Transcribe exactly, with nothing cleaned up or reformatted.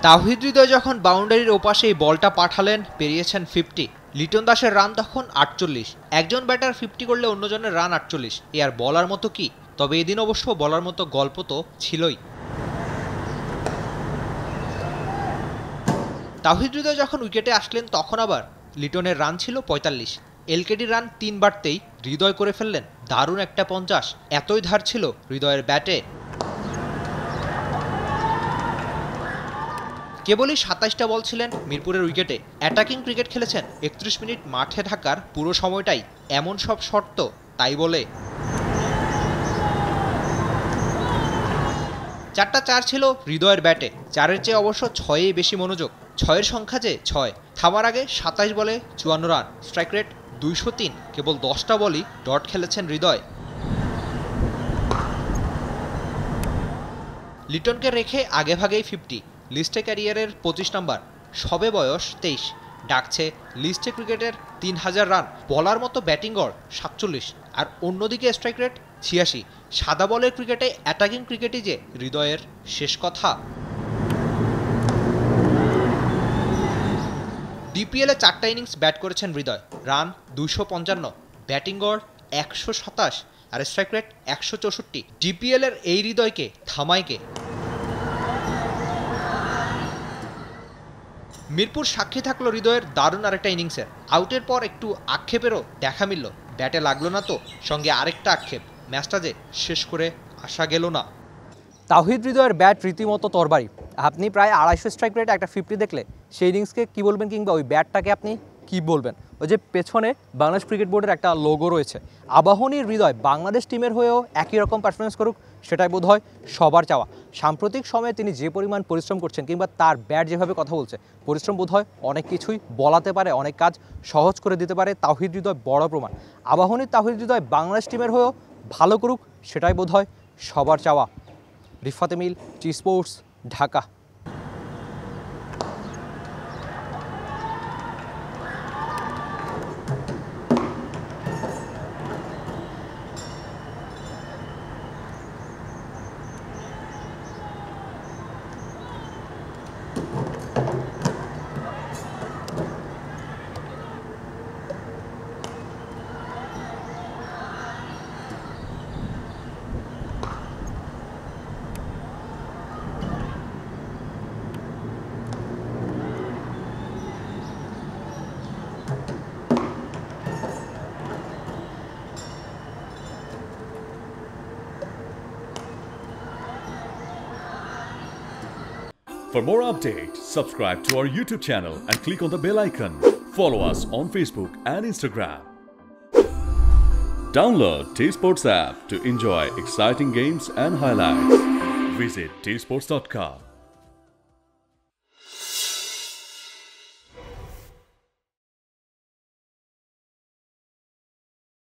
তাওহিদ হৃদয় যখন বাউন্ডারির ওপাশে এই বলটা পাঠালেন, পেরিয়েছেন ফিফটি। লিটন দাসের রান তখন আটচল্লিশ। একজন ব্যাটার ফিফটি করলে অন্যজনের রান আটচল্লিশ, এ আর বলার মতো কি? তবে এদিন অবশ্য বলার মতো গল্প তো ছিলই। তাওহিদ হৃদয় যখন উইকেটে আসলেন তখন আবার লিটনের রান ছিল পঁয়তাল্লিশ। এলকেডির রান তিন বাড়তেই হৃদয় করে ফেললেন দারুণ একটা পঞ্চাশ। এতই ধার ছিল হৃদয়ের ব্যাটে। কেবলই সাতাইশটা বল ছিলেন মিরপুরের উইকেটে। অ্যাটাকিং ক্রিকেট খেলেছেন একত্রিশ মিনিট মাঠে থাকার পুরো সময়টাই। এমন সব শর্ত তাই বলে চারটা চার ছিল হৃদয়ের ব্যাটে। চারের চেয়ে অবশ্য ছয়েই বেশি মনোযোগ। ছয়ের সংখ্যা যে ছয়। থামার আগে সাতাইশ বলে চুয়ান্ন রান, স্ট্রাইক রেট দুইশো তিন। কেবল দশটা বলই ডট খেলেছেন হৃদয়। লিটনকে রেখে আগে ভাগেই ফিফটি। লিস্টে ক্যারিয়ারের পঁচিশ নাম্বার, সবে বয়স তেইশ। ডাকছে লিস্টে ক্রিকেটের তিন হাজার রান। বলার মতো ব্যাটিং গড় সাতচল্লিশ, আর অন্যদিকে স্ট্রাইক রেট ছিয়াশি। সাদা বলের ক্রিকেটে অ্যাটাকিং ক্রিকেটই যে হৃদয়ের শেষ কথা। ডিপিএলে চারটা ইনিংস ব্যাট করেছেন হৃদয়। রান দুইশো পঞ্চান্ন, ব্যাটিং গড় একশো সাতাশ, আর স্ট্রাইক রেট একশো চৌষট্টি। ডিপিএলের এই হৃদয়কে থামাইকে। মিরপুর সাক্ষী থাকলো হৃদয়ের দারুণ আরেকটা ইনিংসের। আউটের পর একটু আক্ষেপেরও দেখা মিলল। ব্যাটে লাগলো না তো, সঙ্গে আরেকটা আক্ষেপ। ম্যাচটা যে শেষ করে আসা গেল না। তাওহিদ হৃদয়ের ব্যাট রীতিমতো তরবারি। আপনি প্রায় আড়াইশো স্ট্রাইক রেটে একটা ফিফটি দেখলে সেই ইনিংসকে কী বলবেন, কিংবা ওই ব্যাটটাকে আপনি কি বলবেন? ওই যে পেছনে বাংলাদেশ ক্রিকেট বোর্ডের একটা লোগো রয়েছে। আবাহনীর হৃদয় বাংলাদেশ টিমের হয়েও একই রকম পারফরমেন্স করুক, সেটাই বোধ হয় সবার চাওয়া। সাম্প্রতিক সময়ে তিনি যে পরিমাণ পরিশ্রম করছেন, কিংবা তার ব্যাট যেভাবে কথা বলছে, পরিশ্রম বোধ হয় অনেক কিছুই বলাতে পারে, অনেক কাজ সহজ করে দিতে পারে। তাওহিদ হৃদয় বড় প্রমাণ। আবাহনীর তাওহিদ হৃদয় বাংলাদেশ টিমের হয়েও ভালো করুক, সেটাই বোধ হয় সবার চাওয়া। Rifat Emil, T Sports, Dhaka. For more updates, subscribe to our YouTube channel and click on the bell icon. Follow us on Facebook and Instagram. Download T Sports app to enjoy exciting games and highlights. Visit t sports dot com.